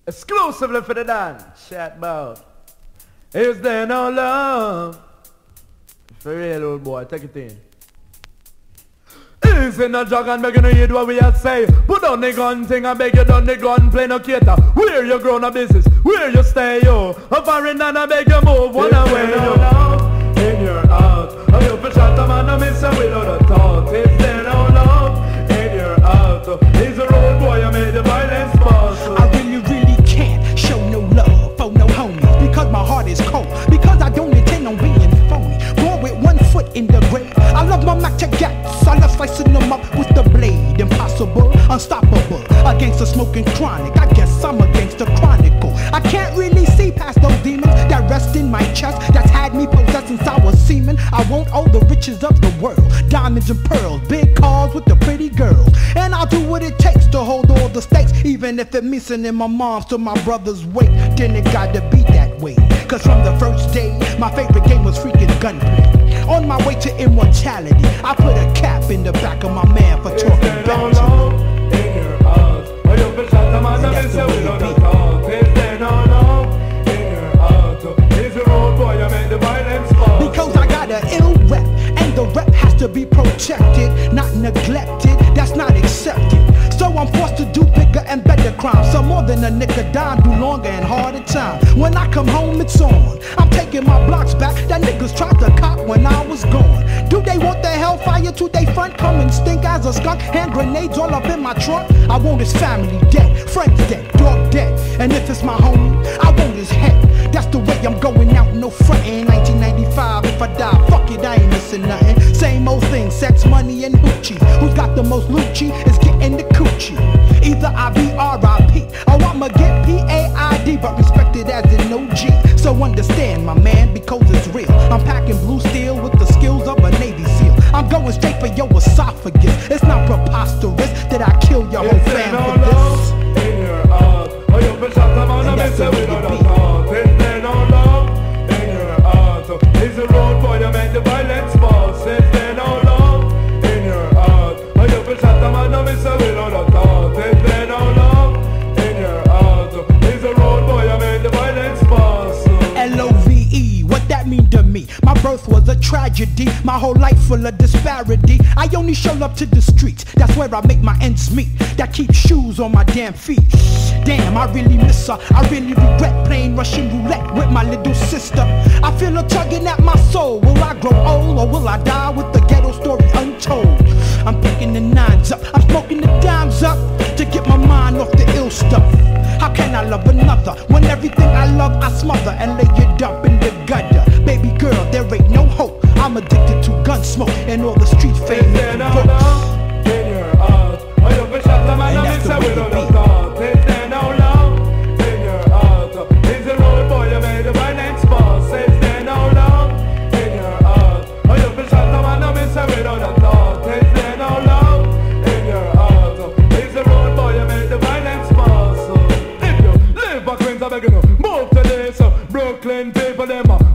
Exclusively for the dance. Chat about. Is there no love? For real, old boy, take it in. Is in a jog and begging to hear what we have say. Put on the gun thing and beg you done the gun play no cater. Where you grown a business, where you stay yo. A foreign and I beg you move one away yo. Love in your heart, oh you for shot a man and miss a without a thought. Is there no love in your heart? Is a road boy you made the violence possible. I really can't show no love for no homies because my heart is cold. Because I don't intend on being phony. Born with 1 foot in the grave. I love my Mac to gats. I love slicing them up with the blade. Impossible, unstoppable. Against the smoking chronic. I guess I'm against the chronicle. I can't really see past those demons that rest in my chest. That's had me possessed since I was semen. I want all the riches of the world. Diamonds and pearls. Big cars with the pretty girls. And I'll do what it takes to hold all the stakes. Even if it means sending my mom's to my brother's wake. Then it gotta be that way. Cause from the first day, my favorite game was freaking gunplay. On my way to immortality, I put a cap in the back of my man for talking back to me. In your heart, oh you for shot a man and miss a without a thought. Is there no love in your heart? Is a road boy you made the violence possible. Because I got an ill rep, and the rep has to be protected, not neglected, that's not accepted. So I'm forced to do bigger and better crimes. So more than a nigga dime, do longer and harder time. When I come home, it's on. I'm taking my blocks back. That niggas tried to cop when I was gone. Do they want the hellfire to they front? Come and stink as a skunk. Hand grenades all up in my trunk. I want his family dead, friends dead, dog dead. And if it's my homie, I want his head. That's the way I'm going out, no frontin'. 1995, if I die, fuck it, I ain't missing nothing. Same old thing, sex, money, and hoochie. Who's got the most Lucci is getting the coochie. Either I be R.I.P. or I'ma get P.A.I.D. but respected as an OG. So understand, my man, because it's real. I'm packing blue steel with the skills of a Navy SEAL. I'm going straight for your esophagus. It's not preposterous that I kill your whole fam for this. In your heart, oh you for shot a man and miss a without a thought. Is there no love in your heart? Is a road boy you make the violence boss. Is there no love in your heart? Oh you for shot a man and miss a without a thought. Is there no love in your heart? Is a road boy you make the violence boss. L-O-V-E, what that mean to me? My birth was a tragedy, my whole life full of disparity. I only show up to the streets, that's where I make my ends meet. That keeps shoes on my damn feet. Damn, I really miss her. I really regret playing Russian roulette with my little sister. I feel her tugging at my soul. Will I grow old or will I die with the ghetto story untold? I'm picking the nines up, I'm smoking the dimes up to get my mind off the ill stuff. How can I love another when everything I love I smother and lay it up in the gutter? Baby girl, there ain't no hope. I'm addicted to gun smoke and all the street fame. Is there no love in your heart? Oh you for shot a man and miss a without a thought. Is there no love in your heart? Is a road boy you made the violence boss. Is there no love in your heart? Oh you for shot a man and miss a without a thought. Is there no love in your heart? Is a road boy you made the violence boss. If you live a Queens, I beg you, move to this Brooklyn people them